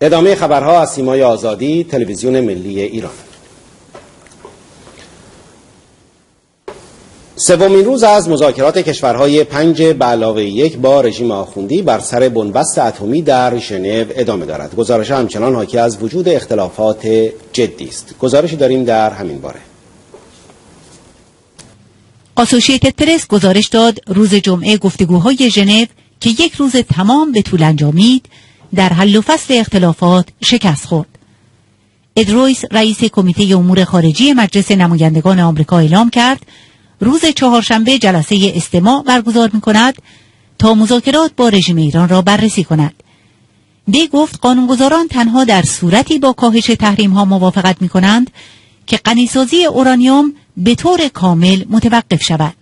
ادامه خبرها از سیمای آزادی، تلویزیون ملی ایران. سومین روز از مذاکرات کشورهای 5+1 با رژیم آخوندی بر سر بنبست اتمی در ژنو ادامه دارد. گزارش همچنان حاکی از وجود اختلافات جدی است. گزارشی داریم در همین باره. آسوشییتد پرس گزارش داد روز جمعه گفتگوهای ژنو که یک روز تمام به طول انجامید در حل و فصل اختلافات شکست خورد. اد رویس رئیس کمیته امور خارجی مجلس نمایندگان آمریکا اعلام کرد روز چهارشنبه جلسه استماع برگزار می‌کند تا مذاکرات با رژیم ایران را بررسی کند. وی گفت قانونگذاران تنها در صورتی با کاهش تحریم‌ها موافقت می‌کنند که غنیسازی اورانیوم به طور کامل متوقف شود.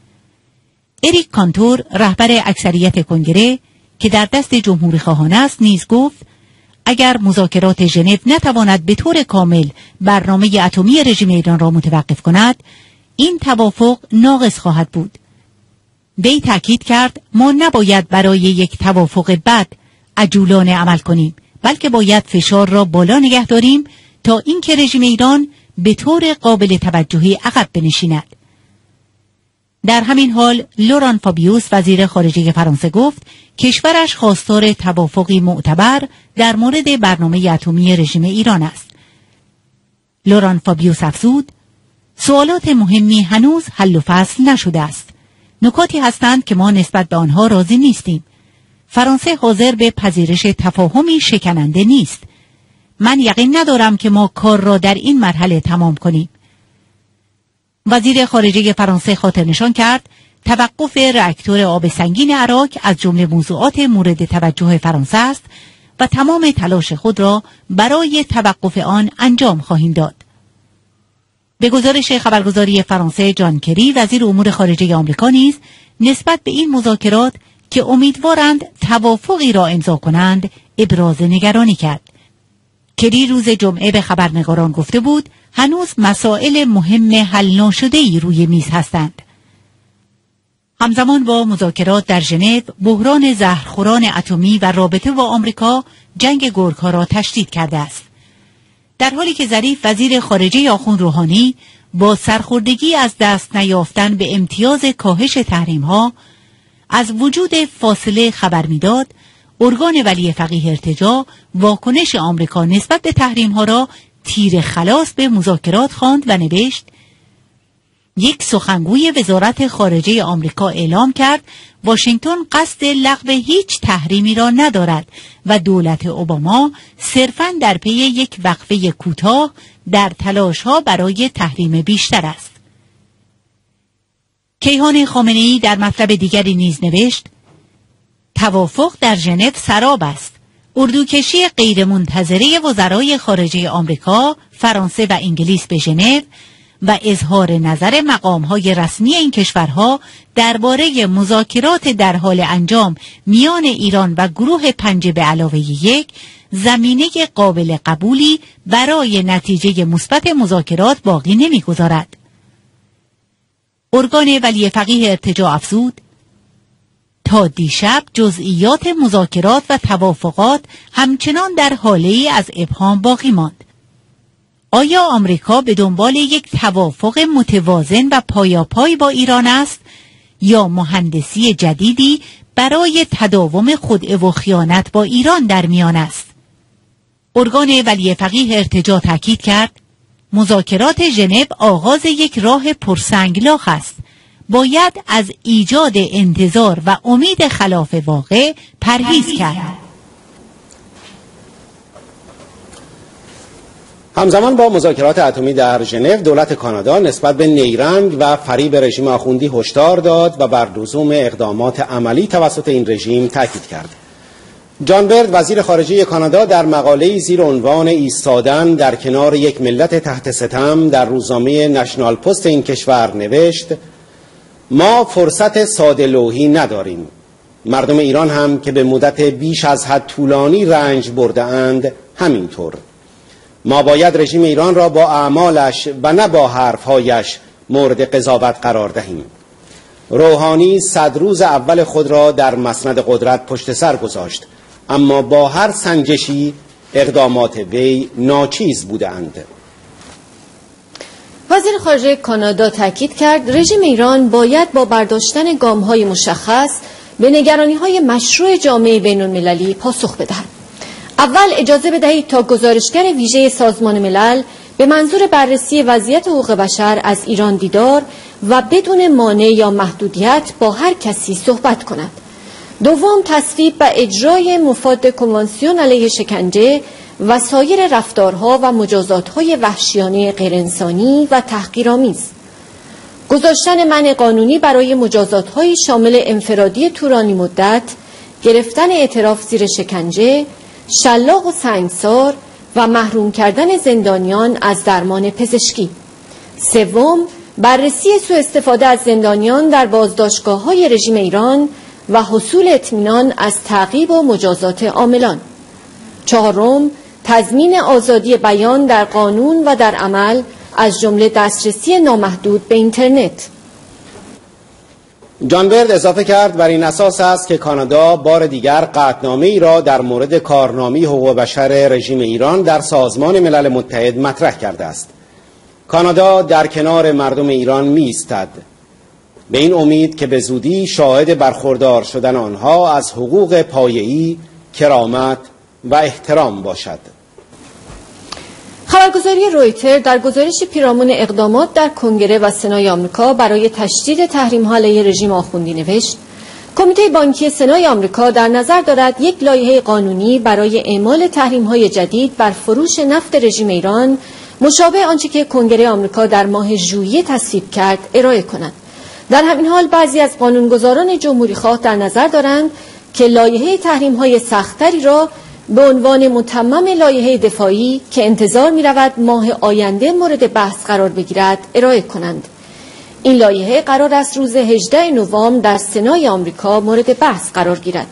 اریک کانتور رهبر اکثریت کنگره که در دست جمهوری خواهان است نیز گفت اگر مذاکرات ژنو نتواند به طور کامل برنامه اتمی رژیم ایران را متوقف کند این توافق ناقص خواهد بود. وی تاکید کرد ما نباید برای یک توافق بد عجولانه عمل کنیم بلکه باید فشار را بالا نگه داریم تا اینکه رژیم ایران به طور قابل توجهی عقب بنشیند. در همین حال لوران فابیوس وزیر خارجه فرانسه گفت کشورش خواستار توافقی معتبر در مورد برنامه اتمی رژیم ایران است. لوران فابیوس افزود سوالات مهمی هنوز حل و فصل نشده است. نکاتی هستند که ما نسبت به آنها راضی نیستیم. فرانسه حاضر به پذیرش تفاهمی شکننده نیست. من یقین ندارم که ما کار را در این مرحله تمام کنیم. وزیر خارجه فرانسه خاطر نشان کرد توقف راکتور آب سنگین عراق از جمله موضوعات مورد توجه فرانسه است و تمام تلاش خود را برای توقف آن انجام خواهیم داد. به گزارش خبرگزاری فرانسه جان کری وزیر امور خارجه آمریکا نیز نسبت به این مذاکرات که امیدوارند توافقی را امضا کنند ابراز نگرانی کرد. کری روز جمعه به خبرنگاران گفته بود هنوز مسائل مهم حل ناشده‌ای روی میز هستند. همزمان با مذاکرات در ژنو بحران زهرخوران اتمی و رابطه با آمریکا جنگ گرگ‌ها را تشدید کرده است. در حالی که ظریف وزیر خارجه آخوند روحانی با سرخوردگی از دست نیافتن به امتیاز کاهش تحریم‌ها از وجود فاصله خبر می‌داد، ارگان ولی فقیه ارتجاع واکنش آمریکا نسبت به تحریم‌ها را تیر خلاص به مذاکرات خواند و نوشت یک سخنگوی وزارت خارجه آمریکا اعلام کرد واشنگتن قصد لغو هیچ تحریمی را ندارد و دولت اوباما صرفاً در پی یک وقفه کوتاه در تلاش‌ها برای تحریم بیشتر است. کیهان خامنه‌ای در مطلب دیگری نیز نوشت توافق در ژنو سراب است. اردوکشی غیرمنتظره وزرای خارجه آمریکا، فرانسه و انگلیس به ژنو و اظهار نظر مقام‌های رسمی این کشورها درباره مذاکرات در حال انجام میان ایران و گروه 5+1 زمینه قابل قبولی برای نتیجه مثبت مذاکرات باقی نمی‌گذارد. ارگان ولی فقیه ارتجاع افزود تا دیشب جزئیات مذاکرات و توافقات همچنان در حاله‌ای از ابهام باقی ماند. آیا آمریکا به دنبال یک توافق متوازن و پایاپای با ایران است یا مهندسی جدیدی برای تداوم خدعه و خیانت با ایران در میان است؟ ارگان ولی فقیه ارتجاع تاکید کرد مذاکرات ژنو آغاز یک راه پرسنگلاخ است. باید از ایجاد انتظار و امید خلاف واقع پرهیز کرد. همزمان با مذاکرات اتمی در ژنو دولت کانادا نسبت به نیرنگ و فریب رژیم آخوندی هشدار داد و بر لزوم اقدامات عملی توسط این رژیم تاکید کرد. جان برد وزیر خارجه کانادا در مقاله‌ای زیر عنوان ایستادن در کنار یک ملت تحت ستم در روزنامه نشنال پست این کشور نوشت ما فرصت ساده لوحی نداریم. مردم ایران هم که به مدت بیش از حد طولانی رنج برده اند همینطور. ما باید رژیم ایران را با اعمالش و نه با حرفهایش مورد قضاوت قرار دهیم. روحانی 100 روز اول خود را در مسند قدرت پشت سر گذاشت، اما با هر سنجشی اقدامات وی ناچیز بودند. وزیر خارجه کانادا تاکید کرد رژیم ایران باید با برداشتن گام‌های مشخص به نگرانی‌های مشروع جامعه بین‌المللی پاسخ بدهد. اول اجازه بدهید تا گزارشگر ویژه سازمان ملل به منظور بررسی وضعیت حقوق بشر از ایران دیدار و بدون مانع یا محدودیت با هر کسی صحبت کند. دوم تصویب و اجرای مفاد کنوانسیون علیه شکنجه و سایر رفتارها و مجازات‌های وحشیانه غیرانسانی و تحقیرآمیز. گذاشتن منع قانونی برای مجازات‌های شامل انفرادی طولانی مدت، گرفتن اعتراف زیر شکنجه، شلاق و سنگسار و محروم کردن زندانیان از درمان پزشکی. سوم، بررسی سوء استفاده از زندانیان در بازداشتگاه‌های رژیم ایران و حصول اطمینان از تعقیب و مجازات عاملان. چهارم، تضمین آزادی بیان در قانون و در عمل از جمله دسترسی نامحدود به اینترنت. جان برد اضافه کرد بر این اساس است که کانادا بار دیگر قطعنامه‌ای را در مورد کارنامه حقوق بشر رژیم ایران در سازمان ملل متحد مطرح کرده است. کانادا در کنار مردم ایران می‌ایستد به این امید که به زودی شاهد برخوردار شدن آنها از حقوق پایه‌ای، کرامت و احترام باشد. خبرگزاری رویتر در گزارش پیرامون اقدامات در کنگره و سنای آمریکا برای تشدید تحریم‌ها علیه رژیم آخوندی نوشت: کمیته بانکی سنای آمریکا در نظر دارد یک لایحه قانونی برای اعمال تحریم‌های جدید بر فروش نفت رژیم ایران مشابه آنچه که کنگره آمریکا در ماه ژوئیه تصویب کرد ارائه کند. در همین حال بعضی از قانونگذاران جمهوری‌خواه در نظر دارند که لایحه تحریم‌های سخت‌تری را به عنوان متمم لایحه دفاعی که انتظار می‌رود ماه آینده مورد بحث قرار بگیرد ارائه کنند. این لایحه قرار است روز 18 نوامبر در سنای آمریکا مورد بحث قرار گیرد.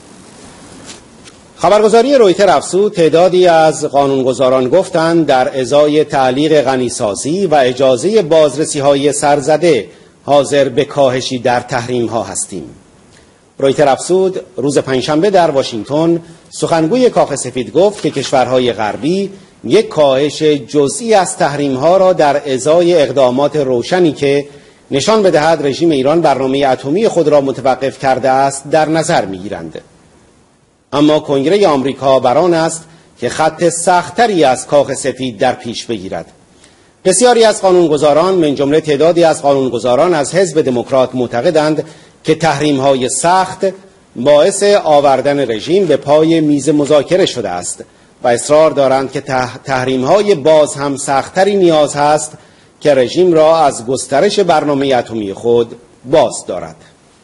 خبرگزاری رویتر افزود تعدادی از قانونگذاران گفتند در ازای تعلیق غنیسازی و اجازه بازرسی‌های سرزده حاضر به کاهشی در تحریم‌ها هستیم. رویتر افزود روز پنجشنبه در واشنگتن سخنگوی کاخ سفید گفت که کشورهای غربی یک کاهش جزئی از تحریم‌ها را در ازای اقدامات روشنی که نشان بدهد رژیم ایران برنامه اتمی خود را متوقف کرده است در نظر می‌گیرند. اما کنگره آمریکا بر آن است که خط سخت‌تری از کاخ سفید در پیش بگیرد. بسیاری از قانونگذاران من جمله تعدادی از قانونگذاران از حزب دموکرات معتقدند که تحریم‌های سخت باعث آوردن رژیم به پای میز مذاکره شده است و اصرار دارند که تحریم‌های باز هم سخت‌تری نیاز هست که رژیم را از گسترش برنامه اتمی خود باز دارد.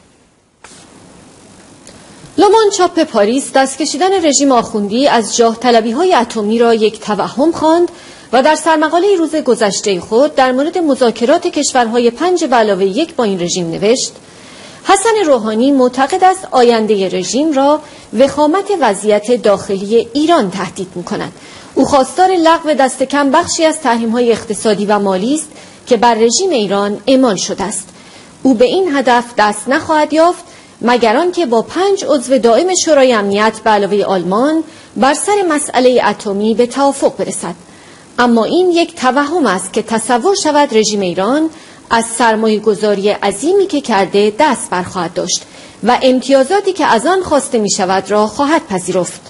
لومان چاپ پاریس دست کشیدن رژیم آخوندی از جاه طلبی‌های اتمی را یک توهم خواند و در سرمقاله روز گذشته خود در مورد مذاکرات کشورهای 5+1 با این رژیم نوشت: حسن روحانی معتقد است آینده رژیم را وخامت وضعیت داخلی ایران تهدید می‌کند. او خواستار لغو دست کم بخشی از تحریم‌های اقتصادی و مالی است که بر رژیم ایران اعمال شده است. او به این هدف دست نخواهد یافت مگر آنکه با 5 عضو دائم شورای امنیت به علاوه آلمان بر سر مسئله اتمی به توافق برسد. اما این یک توهم است که تصور شود رژیم ایران از سرمایه‌گذاری عظیمی که کرده دست برخواهد داشت و امتیازاتی که از آن خواسته می شود را خواهد پذیرفت.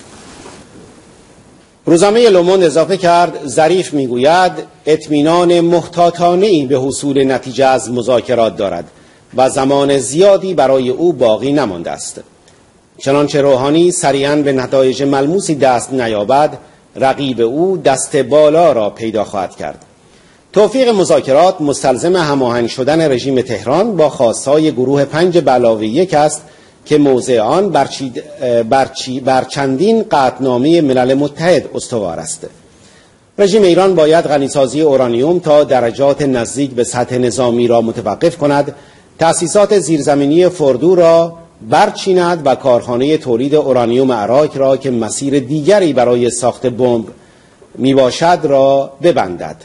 روزنامه لوموند اضافه کرد ظریف میگوید اطمینان محتاطانه‌ای به حصول نتیجه از مذاکرات دارد و زمان زیادی برای او باقی نمانده است. چنانچه روحانی سریعاً به نتایج ملموسی دست نیابد، رقیب او دست بالا را پیدا خواهد کرد. توفیق مذاکرات مستلزم هماهنگ شدن رژیم تهران با خواستهای گروه 5+1 است که موضع آن بر چندین قطعنامه ملل متحد استوار است. رژیم ایران باید غنیسازی اورانیوم تا درجات نزدیک به سطح نظامی را متوقف کند، تأسیسات زیرزمینی فردو را برچیند و کارخانه تولید اورانیوم عراق را که مسیر دیگری برای ساخت بمب میباشد را ببندد.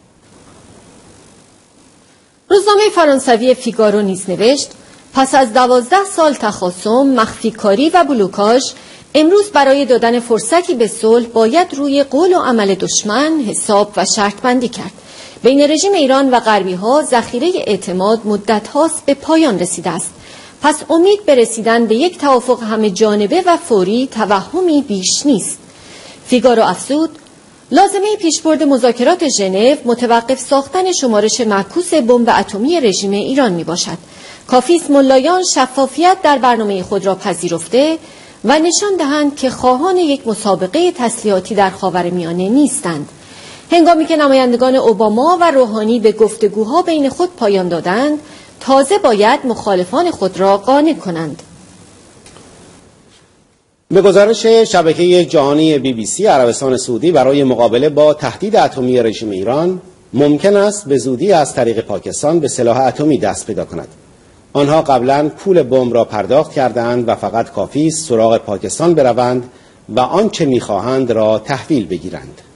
روزنامه فرانسوی فیگارو نیز نوشت: پس از 12 سال تخاصم، مخفیکاری و بلوکاژ، امروز برای دادن فرصتی به صلح باید روی قول و عمل دشمن حساب و شرط بندی کرد. بین رژیم ایران و غربی‌ها ذخیره اعتماد مدت‌هاست به پایان رسیده است. پس امید به رسیدن به یک توافق همه جانبه و فوری توهمی بیش نیست. فیگارو افزود: لازمه پیشبرد مذاکرات ژنو متوقف ساختن شمارش معکوس بمب اتمی رژیم ایران میباشد. کافی است ملایان شفافیت در برنامه خود را پذیرفته و نشان دهند که خواهان یک مسابقه تسلیحاتی در خاورمیانه نیستند. هنگامی که نمایندگان اوباما و روحانی به گفتگوها بین خود پایان دادند، تازه باید مخالفان خود را قانع کنند. به گزارش شبکه جهانی BBC، عربستان سعودی برای مقابله با تهدید اتمی رژیم ایران ممکن است به زودی از طریق پاکستان به سلاح اتمی دست پیدا کند. آنها قبلا پول بمب را پرداخت کردند و فقط کافی است سراغ پاکستان بروند و آنچه می‌خواهند را تحویل بگیرند.